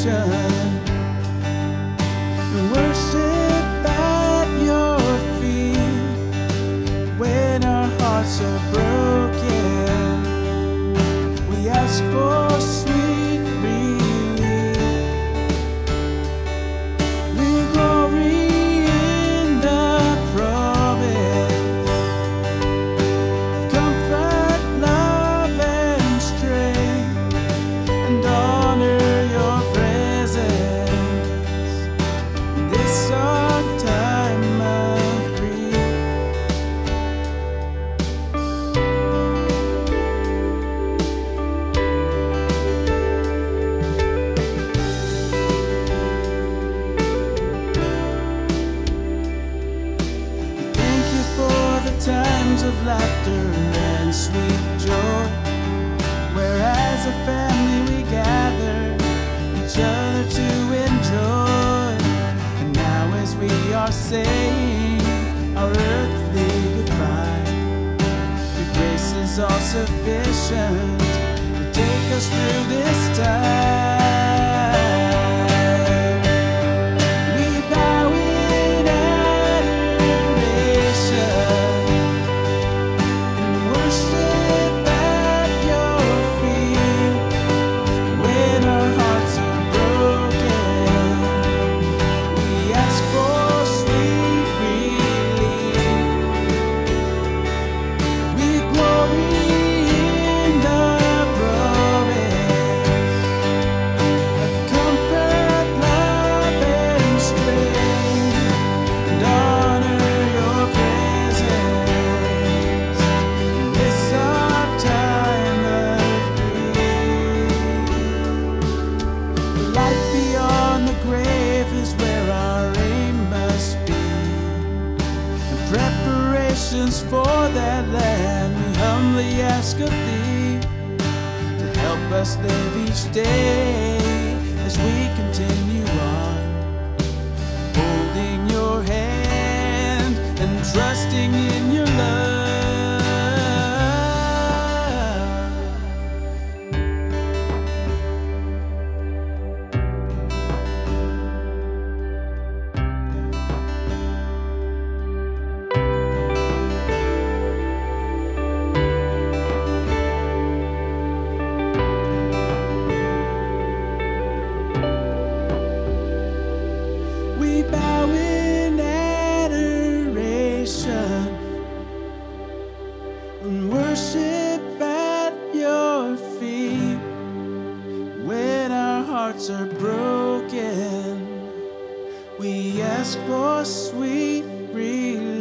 and worship at your feet. When our hearts are broken, we ask for sweet relief. We glory in the promise of comfort, love, and strength, and honor your presence in this our time of grief. Times of laughter and sweet joy, where as a family we gather each other to enjoy. And now as we are saying our earthly goodbye, your grace is all sufficient to take us through this time. Preparations for that land, we humbly ask of thee to help us live each day as we continue on, holding your hand and trusting in your love. We bow in adoration and worship at your feet. When our hearts are broken, we ask for sweet relief.